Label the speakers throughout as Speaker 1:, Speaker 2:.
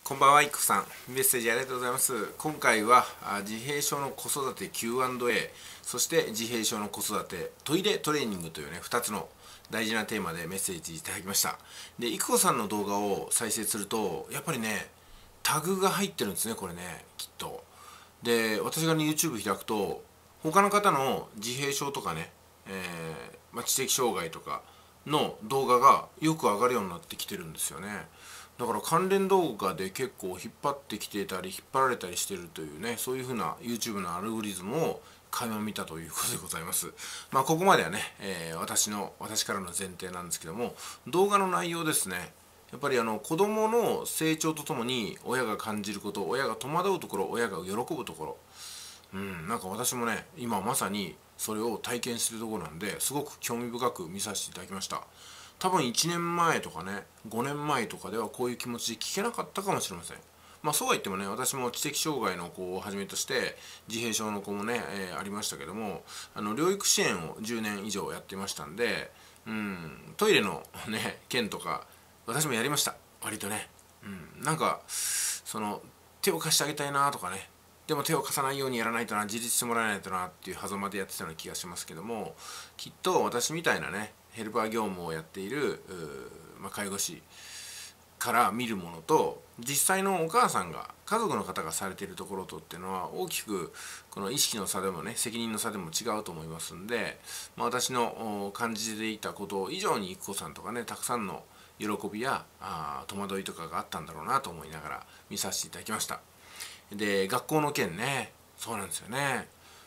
Speaker 1: こんばんは、いっこさん。メッセージありがとうございます。今回は自閉症の子育て Q&A、そして自閉症の子育てトイレトレーニングというね、2つの大事なテーマでメッセージいただきました。で、いっこさんの動画を再生すると、やっぱりね、タグが入ってるんですね、これね、きっと。で、私が、ね、YouTube 開くと、他の方の自閉症とかね、知的障害とかの動画がよく上がるようになってきてるんですよね。だから関連動画で結構引っ張ってきてたり引っ張られたりしてるというね、そういう風な YouTube のアルゴリズムを垣間見たということでございます。ここまではね、私からの前提なんですけども、動画の内容ですね。やっぱり子供の成長とともに親が感じること、親が戸惑うところ、親が喜ぶところ、なんか私もね、今まさにそれを体験してるところなんで、すごく興味深く見させていただきました。多分1年前とかね、5年前とかではこういう気持ちで聞けなかったかもしれません。そうは言ってもね、私も知的障害の子をはじめとして自閉症の子もね、ありましたけども、療育支援を10年以上やってましたんで、トイレのね件とか私もやりました、割とね。なんかその手を貸してあげたいなとかね、でも手を貸さないようにやらないとな、自立してもらえないとなっていう狭間でやってたような気がしますけども、きっと私みたいなねヘルパー業務をやっている介護士から見るものと、実際のお母さんが家族の方がされているところとっていうのは大きくこの意識の差でもね、責任の差でも違うと思いますんで、私の感じていたこと以上にいっこさんとかね、たくさんの喜びや戸惑いとかがあったんだろうなと思いながら見させていただきました。で、学校の件ね、そうなんですよね。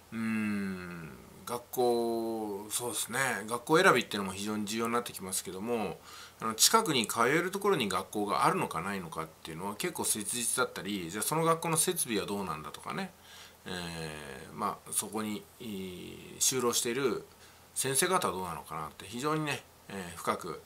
Speaker 1: 学校、そうですね、学校選びっていうのも非常に重要になってきますけども、近くに通えるところに学校があるのかないのかっていうのは結構切実だったり、じゃあその学校の設備はどうなんだとかね、そこに就労している先生方はどうなのかなって非常にね、深く、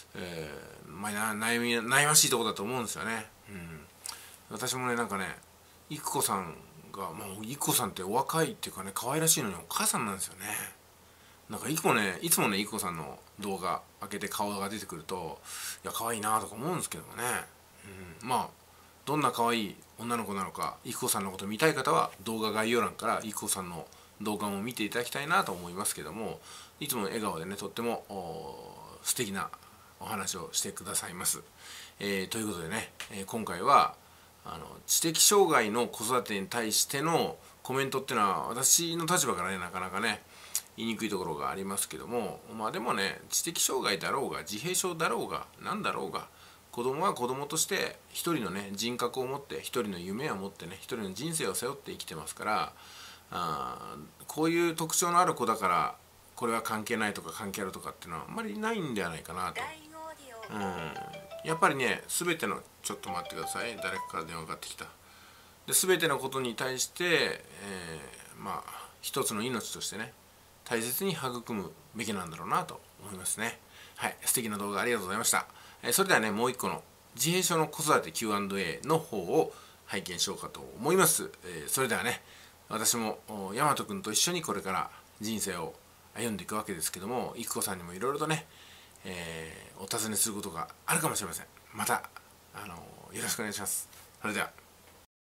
Speaker 1: 悩ましいところだと思うんですよね。私もね、なんかね、いっこさんが、いっこさんってお若いっていうかね、可愛らしいのにお母さんなんですよね。なんかいつもね、いっこさんの動画開けて顔が出てくると、いや可愛いなとか思うんですけどもね。どんな可愛い女の子なのか、いっこさんのこと見たい方は動画概要欄からいっこさんの動画も見ていただきたいなと思いますけども、いつも笑顔でね、とっても素敵なお話をしてくださいます。ということでね、今回は知的障害の子育てに対してのコメントっていうのは私の立場からね、なかなかね言いにくいところがありますけども、でもね、知的障害だろうが自閉症だろうが何だろうが、子供は子供として一人のね人格を持って、一人の夢を持ってね、一人の人生を背負って生きてますから、こういう特徴のある子だからこれは関係ないとか関係あるとかっていうのはあんまりないんではないかなと。やっぱりね、全ての、ちょっと待ってください、誰かから電話がかかってきた。で、全てのことに対して、一つの命としてね、大切に育むべきなんだろうなと思いますね。はい、素敵な動画ありがとうございました。それではね、もう一個の自閉症の子育て Q&A の方を拝見しようかと思います。それではね、私も大和くんと一緒にこれから人生を歩んでいくわけですけども、いくこさんにもいろいろとね、お尋ねすることがあるかもしれません。またよろしくお願いします。それでは。